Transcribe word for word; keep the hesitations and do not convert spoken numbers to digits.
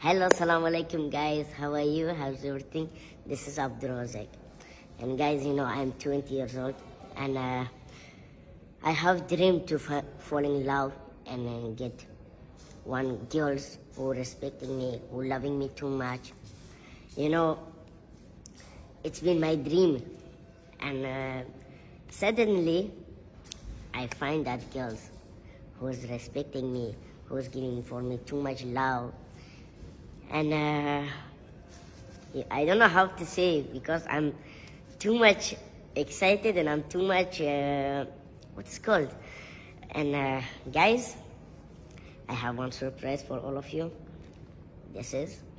Hello, assalamu alaikum guys. How are you? How's everything? This is Abdu Rozik. And guys, you know, I'm twenty years old and uh, I have dream to fa fall in love and uh, get one girls who respecting me, who loving me too much. You know, it's been my dream, and uh, suddenly I find that girls who's respecting me, who's giving for me too much love. And uh, I don't know how to say because I'm too much excited and I'm too much, uh, what's it called? And uh, guys, I have one surprise for all of you. This is